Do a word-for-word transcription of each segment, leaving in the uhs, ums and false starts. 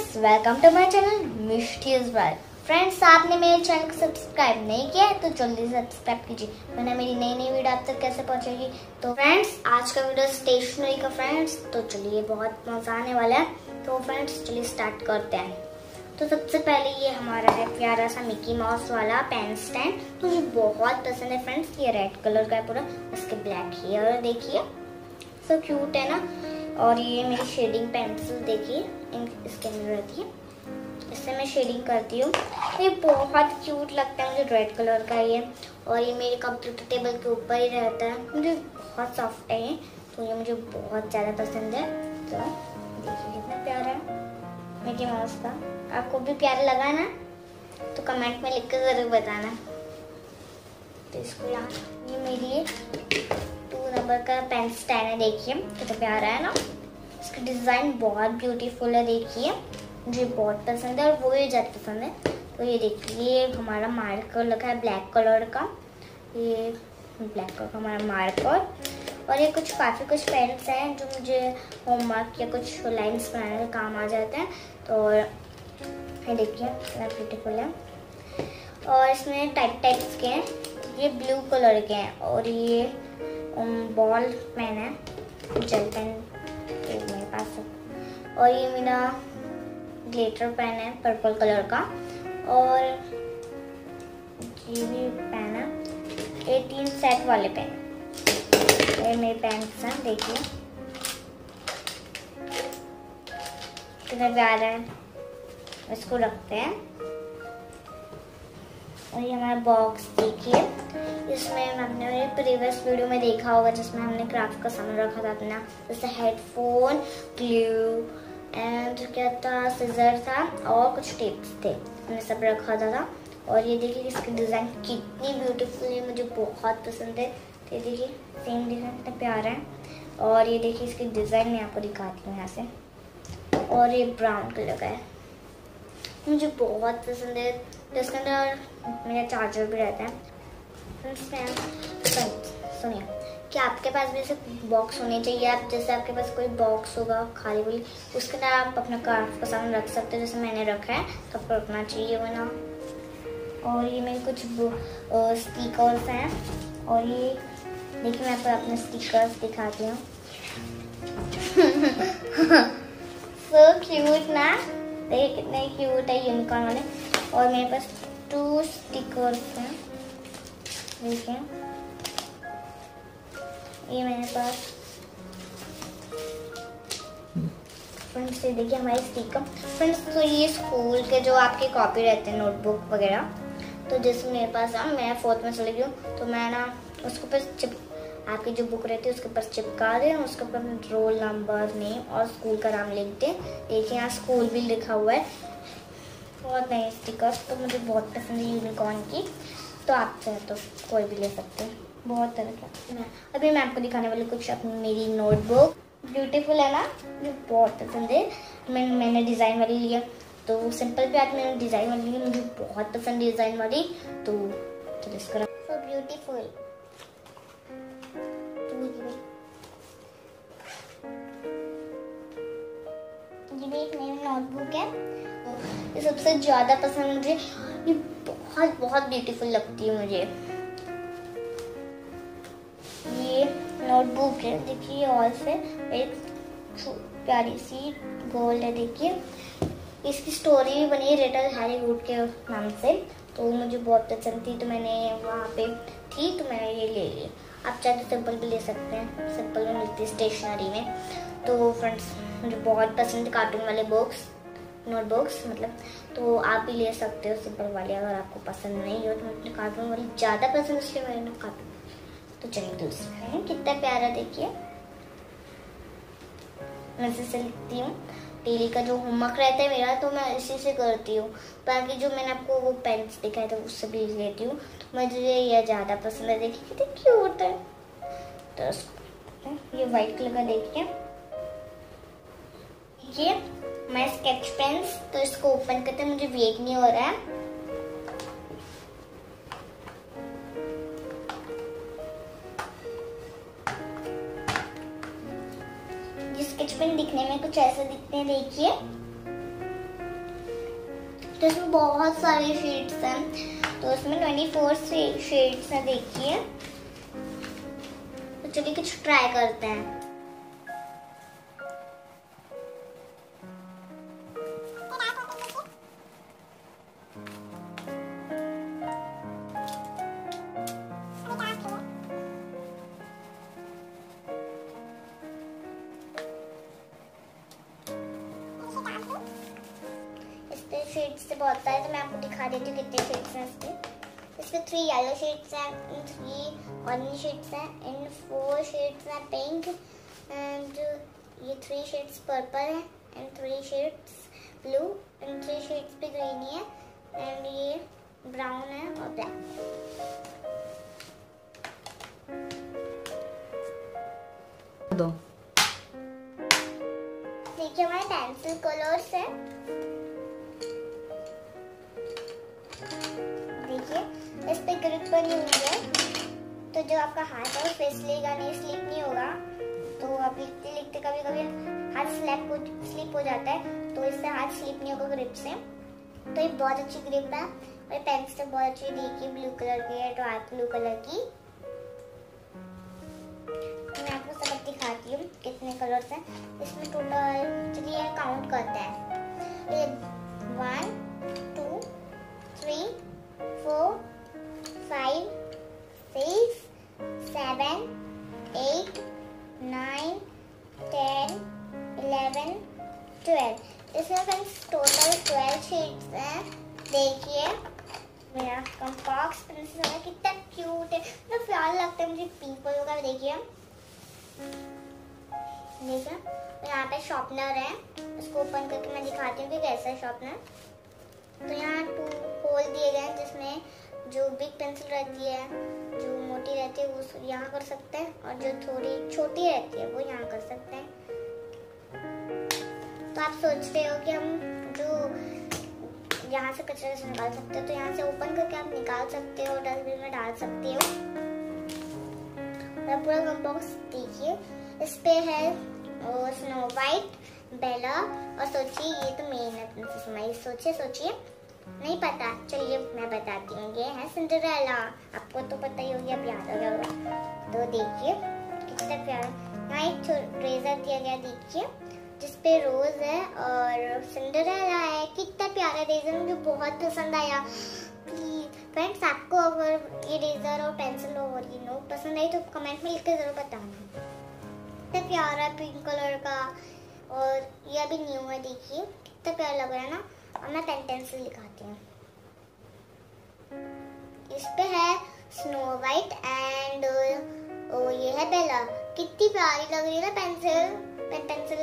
Friends, welcome to my channel Mishti's world. Friends, आपने मेरे channel को सब्सक्राइब नहीं किया है तो जल्दी से सब्सक्राइब कीजिए, वरना मेरी नई नई वीडियो आप तक कैसे पहुंचेगी। तो फ्रेंड्स, आज का वीडियो स्टेशनरी का फ्रेंड्स, तो चलिए बहुत मजा आने वाला है। तो फ्रेंड्स चलिए स्टार्ट करते हैं। तो सबसे पहले ये हमारा है प्यारा सा मिकी माउस वाला पेन स्टैंड, तो मुझे बहुत पसंद है फ्रेंड्स। ये रेड कलर का है पूरा, इसके ब्लैक हेयर देखिए, सो क्यूट है ना। और ये मेरी शेडिंग पेंसिल देखिए, इसके अंदर रहती है, इससे मैं शेडिंग करती हूँ। ये बहुत क्यूट लगता है मुझे, रेड कलर का ये। और ये मेरे कंप्यूटर टेबल के ऊपर ही रहता है, मुझे बहुत सॉफ्ट है ये, तो ये मुझे बहुत ज़्यादा पसंद है। तो देखिए कितना प्यारा है मिकी माउस का। आपको भी प्यारा लगा ना, तो कमेंट में लिख कर ज़रूर बताना। तो इसको यहाँ, ये मेरी टू नंबर का पेन स्टैंड है, देखिए कितना प्यारा है ना। इसका डिज़ाइन बहुत ब्यूटीफुल है, देखिए मुझे बहुत पसंद है और वो ही ज़्यादा पसंद है। तो ये देखिए, ये हमारा मार्कर लगा है ब्लैक कलर का, ये ब्लैक कलर का हमारा मार्कर। और ये कुछ काफ़ी कुछ पेन्स हैं जो मुझे होमवर्क या कुछ लाइन्स बनाने का काम आ जाते हैं। तो ये देखिए कितना ब्यूटीफुल है। और इसमें टाइप टाइप्स के हैं, ये ब्लू कलर के हैं। और ये बॉल पेन है, जेल पेन मेरे पास। और ये मेरा ग्लिटर पेन है पर्पल कलर का। और ये भी पेन है, ये तीन सेट वाले पेन, ये मेरे पेन्स हैं, देखिए कितना प्यारा है। इसको रखते हैं। और ये हमारा बॉक्स देखिए, इसमें हमने मेरे प्रीवियस वीडियो में देखा होगा जिसमें हमने क्राफ्ट का सामान रखा था अपना, जैसे हेडफोन, ग्लू एंड क्या था, सिजर था और कुछ टेप्स थे, हमने सब रखा था। और ये देखिए इसकी डिज़ाइन कितनी ब्यूटीफुल है, मुझे बहुत पसंद है। तो ये देखिए सेम डिज़ाइन कितना प्यारा है। और ये देखिए इसकी डिज़ाइन मैं आपको दिखाती हूँ यहाँ से। और ये ब्राउन कलर का है, मुझे बहुत पसंद है। जिसके अंदर मेरा चार्जर भी रहता है। सुनिए, क्या आपके पास भी ऐसे बॉक्स होने चाहिए। आप जैसे आपके पास कोई बॉक्स होगा खाली हुई, उसके अंदर आप अपना क्राफ्ट का सामान रख सकते हो, जैसे मैंने रखा है, सबको रखना चाहिए वरना। और ये मेरे कुछ स्टिकर्स हैं। और ये देखिए मैं आपको अपने स्टिकर्स दिखाती हूँ। सो क्यूट ना, देखिए कितने क्यूट है यूनिकॉर्न वाले। और मेरे पास टू स्टिकर्स हैं, देखिए ये मेरे पास। फ्रेंड्स ये देखिए हमारे स्टिकर। फ्रेंड्स तो ये स्कूल के जो आपके कॉपी रहते हैं, नोटबुक वगैरह, तो जैसे मेरे पास ना, मैं फोर्थ में चली गई, तो मैं ना उसके ऊपर चिप आपकी जो बुक रहती है उसके ऊपर चिपका दें, उसके ऊपर रोल नंबर, नेम और स्कूल का नाम लिख दें। देखिए यहाँ स्कूल भी लिखा हुआ है। बहुत नए स्टिकर, तो मुझे बहुत पसंद है यूनिकॉर्न की। तो आप चाहे तो कोई भी ले सकते हैं, बहुत तरह का। मैं अभी मैं आपको दिखाने वाली कुछ अपनी मेरी नोटबुक, ब्यूटीफुल है ना, मुझे बहुत पसंद है। मैं मैंने डिज़ाइन वाली लिया, तो सिंपल भी आज मैंने डिज़ाइन वाली ली, मुझे बहुत पसंद डिज़ाइन वाली। तो चलो इसका सो ब्यूटीफुल। ये भी एक नई नोटबुक है, ये सबसे ज़्यादा पसंद मुझे, ये बहुत बहुत ब्यूटीफुल लगती है मुझे। ये नोटबुक है, देखिए और से एक प्यारी सी गोल है, देखिए इसकी स्टोरी भी बनी है लिटिल हैरी वुड के नाम से। तो मुझे बहुत पसंद थी, तो मैंने वहाँ पे थी तो मैंने ये ले ली। आप चाहे तो सिंपल भी ले सकते हैं, सिंपल में मिलती है स्टेशनरी में। तो फ्रेंड्स मुझे बहुत पसंद है कार्टून वाले बुक्स, नोटबुक्स मतलब, तो आप भी ले सकते हो सिंपल वाले। अगर आपको पसंद नहीं हो तो मुझे कार्टून वाली ज़्यादा पसंद, इसलिए मैंने कार्टून। तो चलिए दूसरा कितना प्यारा, देखिए मैं इसी से लिखती हूँ। डेली का जो होमवर्क रहता है मेरा, तो मैं इसी से करती हूँ। बाकी जो मैंने आपको वो पेन्स दिखाए थे उससे भी लेती हूँ, तो मुझे ये ज़्यादा पसंद है। देखिए कितनी क्यूट है। तो ये वाइट कलर का देखिए, ये मैं स्केच पेन्स, तो इसको ओपन करते मुझे वेट नहीं हो रहा है। स्केच पेन दिखने में कुछ ऐसे दिखते हैं, देखिए तो इसमें बहुत सारे शेड्स हैं, तो इसमें चौबीस शेड्स हैं देखिए। तो चलिए कुछ ट्राई करते हैं। शेड्स से बहुत सारे, तो मैं आपको दिखा देती हूँ कितने शेड्स हैं इसमें। इसमें थ्री येलो शेड्स हैं, थ्री ऑरेंज शेड्स हैं, एंड फोर शेड्स हैं पिंक, एंड ये थ्री शेड्स पर्पल है, and three shades blue, and three shades भी ग्रीन है, एंड ये ब्राउन है और ब्लैक। दो देखिए हमारे पेंसिल कलर्स हैं। देखिए इस पे ग्रिप बनी हुई है, तो जो आपका हाथ है वो फिसलेगा नहीं, स्लिप नहीं होगा। तो आप लिखते लिखते कभी कभी हाथ स्लिप हो स्लिप हो जाता है, तो इससे हाथ स्लिप नहीं होगा ग्रिप से। तो ये बहुत अच्छी ग्रिप है और ये पेंसिल बहुत अच्छी देखिए, ब्लू कलर की है, डार्क ब्लू कलर की। मैं आपको सब दिखाती हूँ कितने कलर्स हैं इसमें टोटल। चलिए काउंट करते हैं। One two three four five six seven eight nine ten eleven twelve. इसमें फ्रेंड्स टोटल ट्वेल्व शेड्स हैं। देखिए मेरा कॉम्पैक्ट पेंसिल है, कितना क्यूट है, मतलब प्यारा लगता है मुझे पिंक कलर का। देखिए देखिए यहाँ पे शॉर्पनर है, इसको ओपन करके मैं दिखाती हूँ कि कैसा है शॉर्पनर। तो यहाँ टू होल दिए गए हैं, जिसमें जो बिग पेंसिल रहती है, जो मोटी रहती है वो यहाँ कर सकते हैं, और जो थोड़ी छोटी रहती है वो यहाँ कर सकते हैं। तो आप सोच रहे हो कि हम जो यहाँ से कचरे से निकाल सकते हो, तो यहाँ से ओपन करके आप निकाल सकते हो, डस्टबिन में डाल सकते हो। और पूरा कॉम्बॉक्स देखिए, इस पे है स्नो वाइट, बेला, और सोचिए ये तो मेन है प्रिंसेस माई। सोचिए सोचिए नहीं पता, चलिए मैं बताती हूँ। ये है सिंड्रेला, आपको तो पता ही होगी, अब याद हो गया होगा। तो देखिए कितना प्यारा, यहाँ एक ट्रेजर दिया गया देखिए, जिसपे रोज है और सिंड्रेला है। कितना प्यारा रेजर, मुझे बहुत पसंद आया। फ्रेंड्स आपको अगर ये रेजर और पेंसिल और ये नोट पसंद आई तो कमेंट में लिख के जरूर बताना। कितना प्यारा पिंक कलर का, और ये अभी न्यू है, देखिए कितना प्यारा लग रहा है ना। और मैं पेन पेंसिल दिखाती हूँ। इस पे है स्नो वाइट एंड ओ ये है बेला। कितनी प्यारी लग रही है ना पेंसिल, पेन पेंसिल।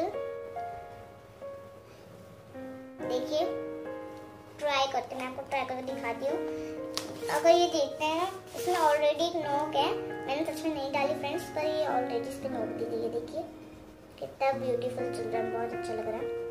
देखिए ट्राई करते, मैं आपको ट्राई करके दिखाती हूँ। अगर ये देखते हैं ना, इसमें ऑलरेडी एक नोक है, मैंने सच में नहीं डाली फ्रेंड्स, पर ये ऑलरेडी इस पे नोक दी गई है। देखिए कितना ब्यूटीफुल चल रहा है, बहुत अच्छा लग रहा है।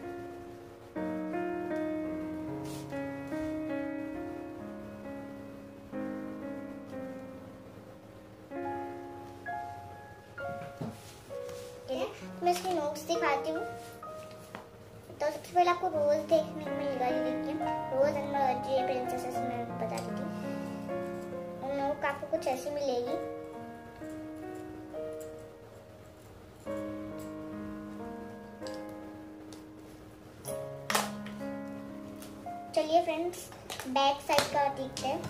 मैं इसकी नोट्स दिखाती हूँ। तो सबसे पहले आपको रोज देखने को मिलेगा, ये देखिए रोज एंड मर्जी प्रिंसेस मैं बता दी थी। नोक आपको कुछ ऐसी मिलेगी। चलिए फ्रेंड्स बैक साइड का देखते हैं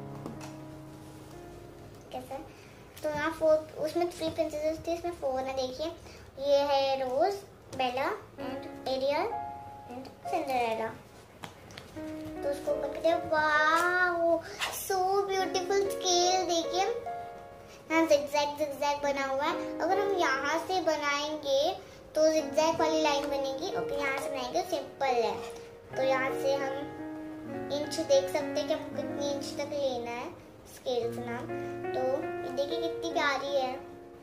कैसा। तो यहाँ फोर, उसमें थ्री प्रिंसेसेस थी, इसमें फोर है। देखिए ये है rose, Bella and Ariel and Cinderella. तो उसको ओपन करते हैं। Wow so beautiful scale. देखिए यहाँ जिगजैग जिगजैग बना हुआ है। अगर हम यहाँ से बनाएंगे तो जिगजैग वाली लाइन बनेगी, और फिर यहाँ से बनाएंगे सिंपल है। तो यहाँ से हम इंच देख सकते हैं कि हमको कितनी इंच तक लेना है स्केल से नाम। तो ये देखिए कितनी प्यारी है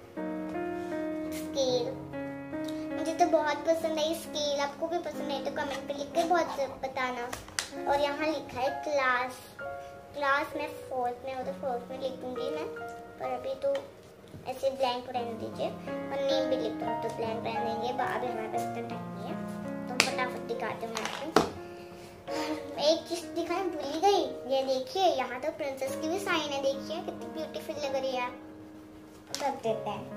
स्केल, मुझे तो बहुत पसंद आई स्केल। आपको भी पसंद है तो कमेंट पे लिख के बहुत बताना। और यहाँ लिखा है क्लास, क्लास में फोर्थ में हो तो फोर्थ में लिखूंगी मैं, पर अभी तो ऐसे ब्लैंक रहने दीजिए। और नेम भी लिख दूँ तो ब्लैंक रहने देंगे, अभी हमारे पास इतना टाइम नहीं है। तो फटाफट दिखाते हैं आपको। एक चीज दिखाने भूल गई, ये देखिए यहाँ तो प्रिंसेस की भी साइन है, देखिए कितनी ब्यूटीफुल लग रही है। रख देते हैं।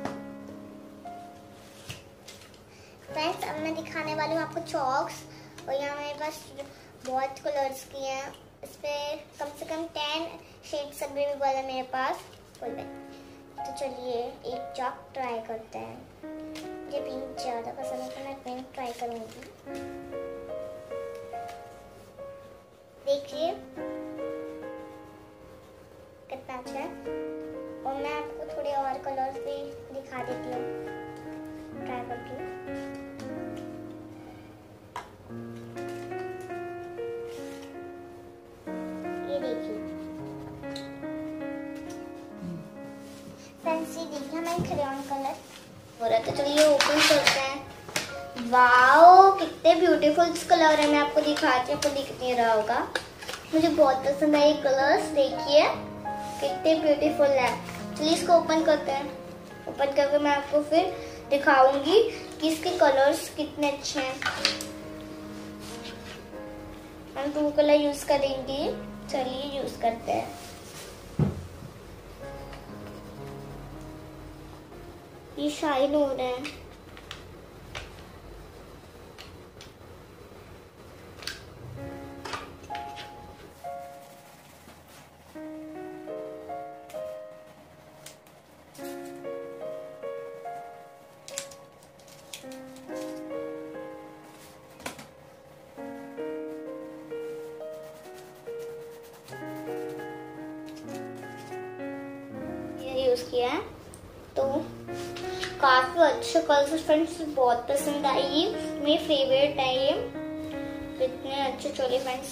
फ्रेंड्स अब मैं दिखाने वाली हूँ आपको चॉक्स, और यहाँ मेरे पास बहुत कलर्स की हैं, इस पे कम से कम टेन शेड्स अवेलेबल है मेरे पास फुल में। तो चलिए एक चॉक ट्राई करते हैं। मुझे पिंक ज़्यादा पसंद है तो मैं पिंक ट्राई करूँगी। देखिए कितना अच्छा है, और मैं आपको थोड़े और कलर्स भी दिखा देती हूँ ट्राई करके। ये देखिए फैंसी, देखिए मैं क्रेयॉन कलर हो रहा है। तो चलिए ओपन करते हैं। वाओ कितने ब्यूटीफुल कलर है, मैं आपको दिखाती हूँ, आपको दिख नहीं रहा होगा। मुझे बहुत पसंद है ये कलर्स, देखिए कितने ब्यूटीफुल है। चलिए इसको ओपन करते हैं। ओपन करके मैं आपको फिर दिखाऊंगी कि इसके कलर्स कितने अच्छे हैं। हम टू कलर यूज करेंगे, चलिए यूज करते हैं। ये शाइन हो रहा है। यूज किया है तो काफी अच्छे कलर्स फ्रेंड्स, बहुत पसंद आई, ये मेरी फेवरेट है ये, कितने अच्छे चोले फ्रेंड्स।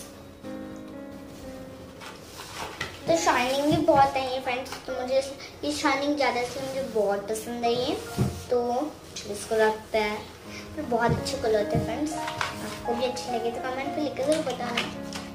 तो शाइनिंग भी बहुत है ये फ्रेंड्स, तो मुझे ये शाइनिंग ज्यादा से मुझे बहुत पसंद है ये। तो इसको रखता है, तो बहुत अच्छे कलर थे फ्रेंड्स। आपको भी अच्छे लगे तो कमेंट पे लिख के जरूर बताना।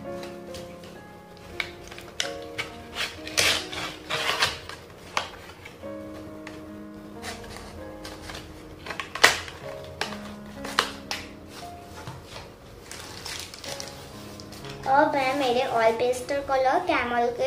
और मैं मेरे ऑयल पेस्टर कलर कैमल के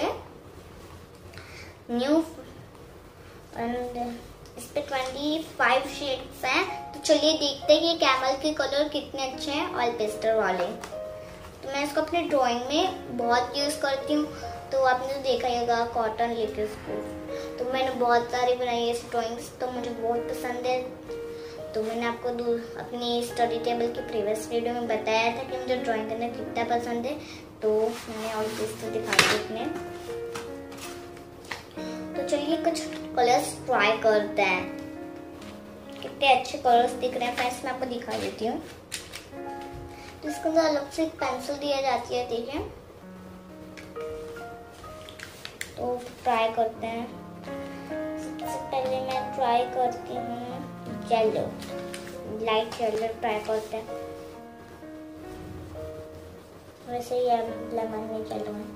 न्यू, एंड इस पे पच्चीस शेड्स हैं। तो चलिए देखते हैं कि ये कैमल के कलर कितने अच्छे हैं ऑयल पेस्टर वाले। तो मैं इसको अपने ड्राइंग में बहुत यूज़ करती हूँ। तो आपने तो देखा ही होगा कॉटन लेके उसको, तो मैंने बहुत सारी बनाई है इस ड्राइंग्स, तो मुझे बहुत पसंद है। तो मैंने आपको अपनी स्टडी टेबल की प्रीवियस वीडियो में बताया था कि मुझे ड्राइंग करना कितना पसंद है, तो मैंने ऑयल पेस्टर दिखाया अपने। तो चलिए कुछ कलर्स ट्राई करते हैं, कितने अच्छे कलर्स दिख रहे हैं फ्रेंड्स, मैं आपको दिखा देती हूँ। तो इसके अंदर अलग से एक पेंसिल दिया जाती है, देखिए। तो ट्राई करते हैं। सबसे पहले मैं ट्राई करती हूँ येलो, लाइट येलो ट्राई करते हैं। वैसे ये लेमन में येलो है।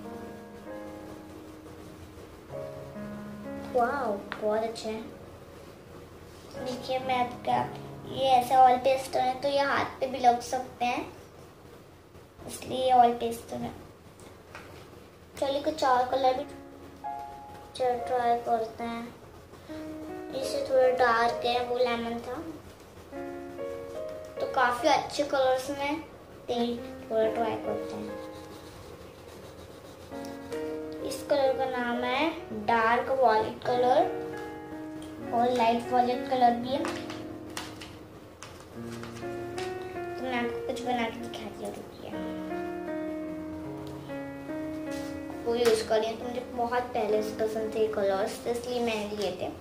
वाओ बहुत अच्छे हैं। देखिए मैं आपका, ये ऐसे ऑयल पेस्टर है तो ये हाथ पे भी लग सकते हैं, इसलिए ऑयल पेस्टर है। चलिए कुछ और कलर भी ट्राई करते हैं। इसे थोड़ा डार्क है, वो लेमन था, तो काफी अच्छे कलर्स में थोड़ा ट्राई करते हैं। इस कलर का नाम है डार्क वॉलेट कलर, और लाइट वॉलेट कलर भी है। तो मैं आपको कुछ बना के दिखाती हूँ, रुकिए। वो यूज कर रही हूँ, तो मुझे बहुत पहले से पसंद थे कलर्स, तो इसलिए मैंने लिए थे।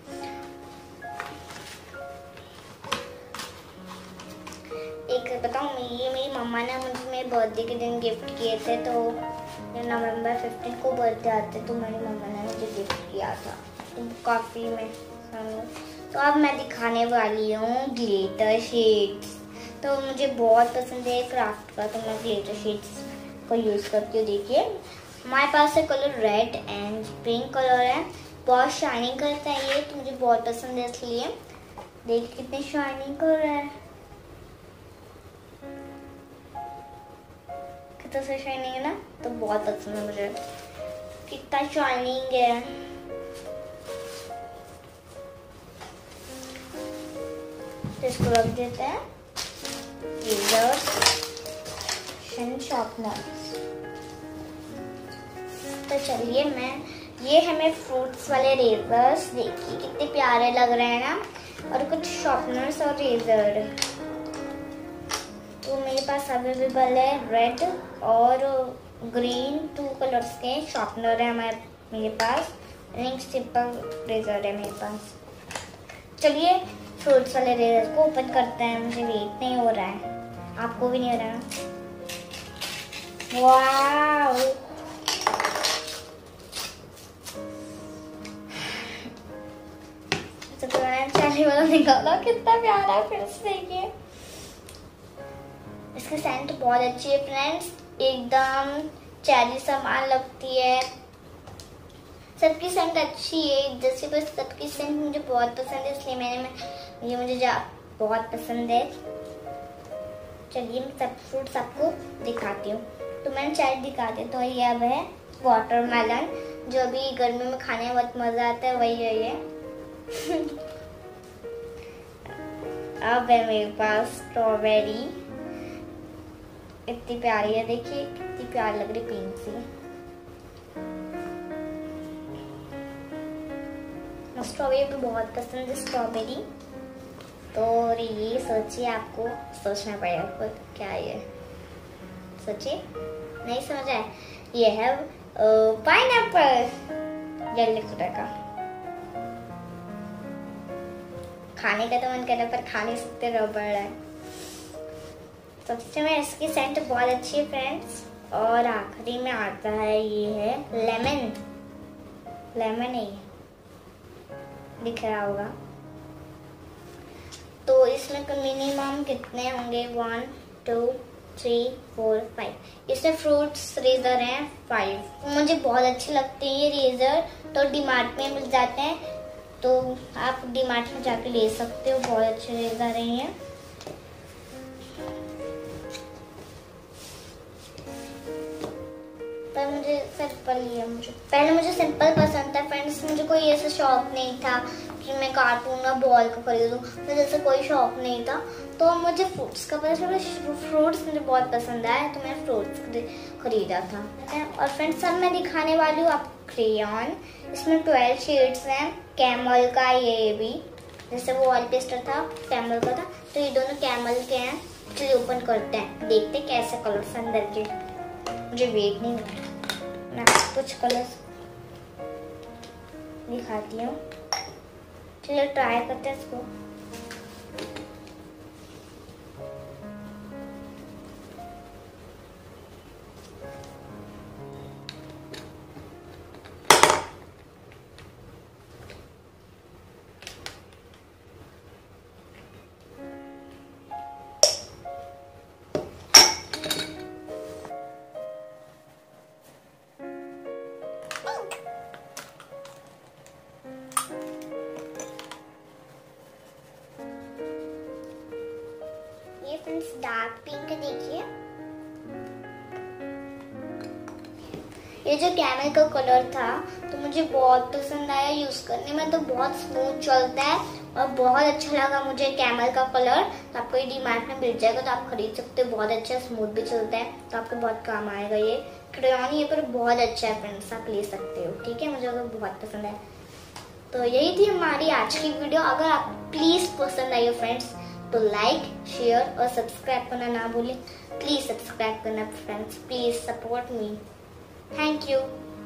एक बताऊँ, ये मेरी मम्मा ने मुझे मेरे बर्थडे के दिन गिफ्ट किए थे। तो नवंबर फिफ्टीन को बर्थडे आते, तो मेरी मम्मा ने मुझे गिफ्ट किया था, तो काफ़ी मैं। तो अब मैं दिखाने वाली हूँ ग्लिटर शेड्स। तो मुझे बहुत पसंद है क्राफ्ट का, तो मैं ग्लिटर शेड्स को यूज़ करती हूँ। देखिए हमारे पास है colour red and pink colour है, बहुत शाइनिंग करता है ये, तो मुझे बहुत पसंद है, इसलिए देखिए कितनी शाइनिंग कर रहा है, कितना सा शाइनिंग है ना, तो बहुत पसंद है मुझे, कितना शाइनिंग है। तो इसको रख देते हैं। शॉर्पनर्स। तो चलिए मैं, ये हमें फ्रूट्स वाले रेजर्स, देखिए कितने प्यारे लग रहे हैं ना, और कुछ शॉर्पनर्स और रेजर। तो मेरे पास अवेलेबल है रेड और ग्रीन, टू कलर्स के शॉर्पनर है हमारे मेरे पास, एक सिंपल रेजर है मेरे पास। चलिए फ्रूट्स वाले रेजर को ओपन करते हैं। मुझे वेट नहीं हो रहा है, आपको भी नहीं हो रहा है। वाव, तो मैंने चाली वाला निकाला, कितना प्यारा। फिर से देखिए, इसकी सेंट बहुत अच्छी है फ्रेंड्स, एकदम चेरी सामान लगती है। सबकी सेंट अच्छी है, जैसे बस सबकी सेंट मुझे बहुत पसंद है, इसलिए मैंने मैं ये मुझे जा बहुत पसंद है। चलिए मैं सब फ्रूट्स आपको दिखाती हूँ। तो मैंने चाय दिखा दी। तो ये अब है वाटरमेलन, जो अभी गर्मी में खाने में बहुत मजा आता है, वही है ये। अब है मेरे पास स्ट्रॉबेरी, इतनी प्यारी है, देखिए कितनी प्यारी लग रही, पिंक सी। स्ट्रॉबेरी भी बहुत पसंद है, स्ट्रॉबेरी। तो ये सोचिए, आपको सोचना पड़ेगा खुद, क्या ये सोचिए, नहीं समझ आए। ये है पाइनएप्पल, येलो कलर का। खाने का तो मन कर रहा है, पर खा नहीं सकते, रबड़ है। सबसे में इसकी सेंट बहुत अच्छी है फ्रेंड्स। और आखिरी में आता है, ये है लेमन, लेमन है, दिख रहा होगा। तो इसमें मिनिमम कितने होंगे, one two three four five. इसमें फ्रूट्स रेजर हैं फाइव। मुझे बहुत अच्छे लगते हैं ये रेजर, तो डीमार्ट में मिल जाते हैं, तो आप डीमार्ट में जाके ले सकते हो, बहुत अच्छे रेजर हैं। पर मुझे सिंपल ही है, मुझे पहले मुझे सिंपल पसंद था फ्रेंड्स। मुझे कोई ऐसा शौक नहीं था कि मैं कार्टून या बॉल को खरीदूं, मुझे जैसे कोई शौक नहीं था। तो मुझे फ्रूट्स का पता चला, फ्रूट्स मुझे बहुत पसंद आया, तो मैंने फ्रूट्स खरीदा था। और फ्रेंड्स अब मैं दिखाने वाली हूँ आपको क्रेयॉन। इसमें ट्वेल्व शेड्स हैं, कैमल का ये भी, जैसे वो ऑयल पेस्टर था कैमल का था, तो ये दोनों कैमल के हैं। चलिए ओपन करते हैं, देखते कैसे कलर्स अंदर के। मुझे वेट नहीं हो, मैं कुछ कलर्स दिखाती हूँ। चलिए ट्राई करते हैं इसको। फ्रेंड्स डार्क पिंक देखिए, ये जो कैमल का कलर था तो मुझे बहुत पसंद आया, यूज करने में तो बहुत स्मूथ चलता है और बहुत अच्छा लगा मुझे कैमल का कलर। तो आपको ये डीमार्ट में मिल जाएगा, तो आप खरीद सकते हो, बहुत अच्छा स्मूथ भी चलता है, तो आपको बहुत काम आएगा। ये क्रेयॉन ये पर बहुत अच्छा है फ्रेंड्स, आप ले सकते हो, ठीक है, मुझे तो बहुत पसंद है। तो यही थी हमारी आज की वीडियो। अगर आप प्लीज पसंद आई हो फ्रेंड्स, तो लाइक शेयर और सब्सक्राइब करना ना भूलें। प्लीज सब्सक्राइब करना friends, please support me, thank you.